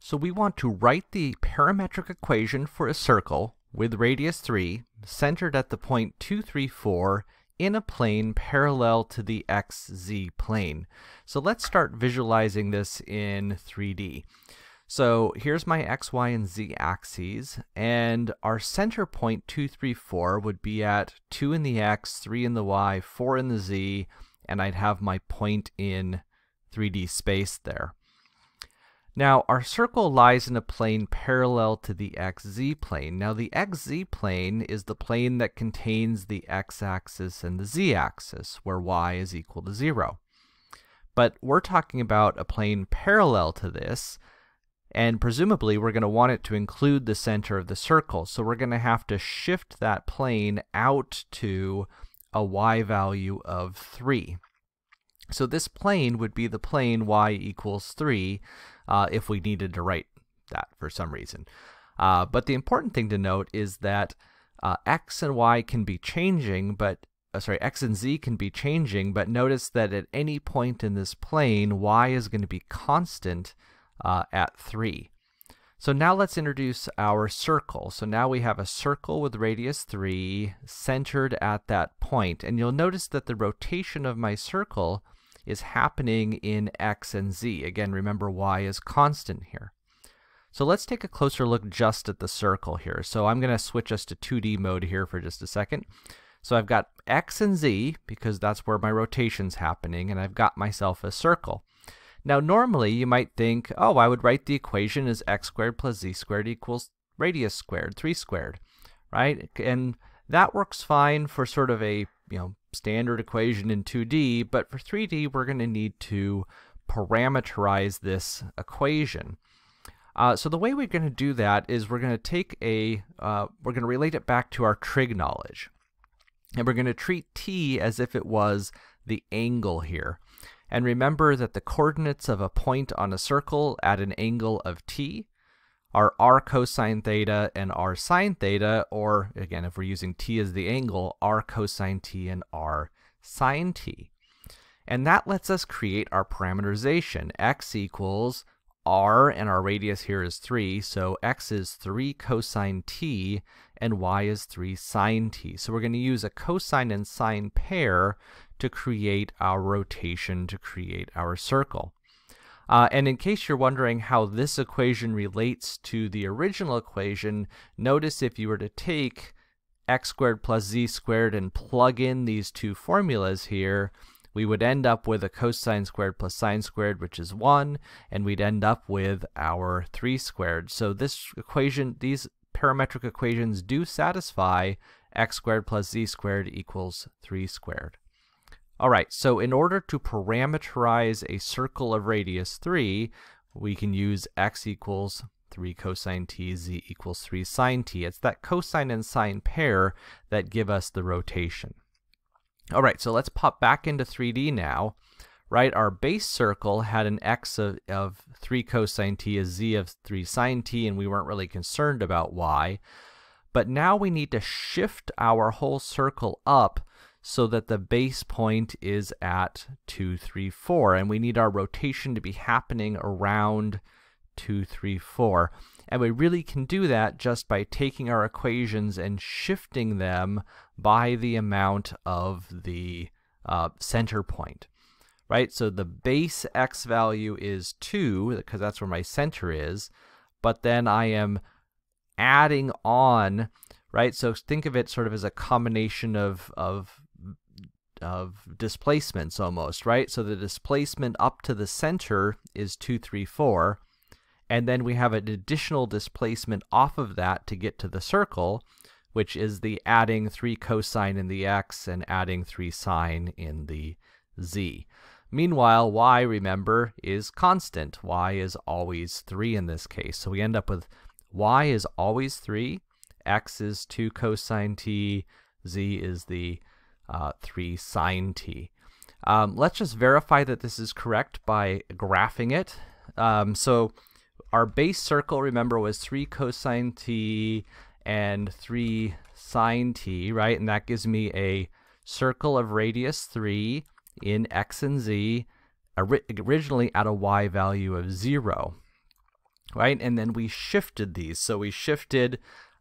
So we want to write the parametric equation for a circle with radius 3 centered at the point 2, 3, 4 in a plane parallel to the xz plane. So let's start visualizing this in 3D. So here's my x, y, and z axes, and our center point 2, 3, 4 would be at 2 in the x, 3 in the y, 4 in the z, and I'd have my point in 3D space there. Now, our circle lies in a plane parallel to the xz plane. Now, the xz plane is the plane that contains the x-axis and the z-axis, where y is equal to 0. But we're talking about a plane parallel to this, and presumably we're going to want it to include the center of the circle. So we're going to have to shift that plane out to a y value of 3. So this plane would be the plane y equals 3 if we needed to write that for some reason. But the important thing to note is that x and y can be changing, but x and z can be changing, but notice that at any point in this plane, y is going to be constant at 3. So now let's introduce our circle. So now we have a circle with radius 3 centered at that point. And you'll notice that the rotation of my circle is happening in x and z. Again, remember y is constant here. So let's take a closer look just at the circle here. So I'm going to switch us to 2D mode here for just a second. So I've got x and z because that's where my rotation's happening, and I've got myself a circle. Now normally you might think, oh, I would write the equation as x squared plus z squared equals radius squared, 3 squared, right? And that works fine for sort of a standard equation in 2D, but for 3D we're going to need to parameterize this equation. So the way we're going to do that is we're going to take we're going to relate it back to our trig knowledge. And we're going to treat t as if it was the angle here. And remember that the coordinates of a point on a circle at an angle of t are r cosine theta and r sine theta, or again, if we're using t as the angle, r cosine t and r sine t. And that lets us create our parameterization. X equals r, and our radius here is 3, so x is 3 cosine t, and y is 3 sine t. So we're going to use a cosine and sine pair to create our rotation, to create our circle. And in case you're wondering how this equation relates to the original equation, notice if you were to take x squared plus z squared and plug in these two formulas here, we would end up with a cosine squared plus sine squared, which is 1, and we'd end up with our 3 squared. So this equation, these parametric equations do satisfy x squared plus z squared equals 3 squared. Alright, so in order to parameterize a circle of radius 3, we can use x equals 3 cosine t, z equals 3 sine t. It's that cosine and sine pair that give us the rotation. Alright, so let's pop back into 3D now. Right, our base circle had an x of 3 cosine t, a z of 3 sine t, and we weren't really concerned about y. But now we need to shift our whole circle up so that the base point is at 2, 3, 4, and we need our rotation to be happening around 2, 3, 4. And we really can do that just by taking our equations and shifting them by the amount of the center point. Right, so the base x value is 2, because that's where my center is, but then I am adding on, right, so think of it sort of as a combination of displacements almost, right? So the displacement up to the center is 2, 3, 4, and then we have an additional displacement off of that to get to the circle, which is the adding 3 cosine in the x and adding 3 sine in the z. Meanwhile, y, remember, is constant. Y is always 3 in this case. So we end up with y is always 3, x is 2 cosine t, z is the 3 sine t. Let's just verify that this is correct by graphing it. So our base circle, remember, was 3 cosine t and 3 sine t, right? And that gives me a circle of radius 3 in x and z, originally at a y value of 0. right? And then we shifted these. So we shifted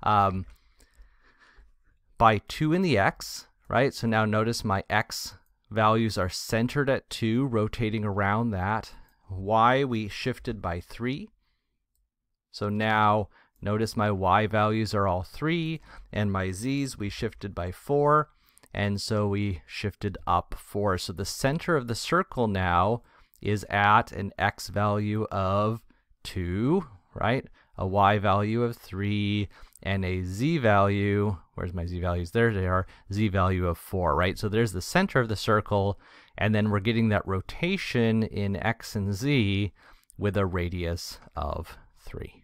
by 2 in the x, right? So now notice my x values are centered at 2, rotating around that. Y we shifted by 3. So now notice my y values are all 3, and my z's we shifted by 4, and so we shifted up 4. So the center of the circle now is at an x value of 2, right? A y value of 3, and a z value, where's my z values? There they are, z value of 4, right? So there's the center of the circle, and then we're getting that rotation in x and z with a radius of 3.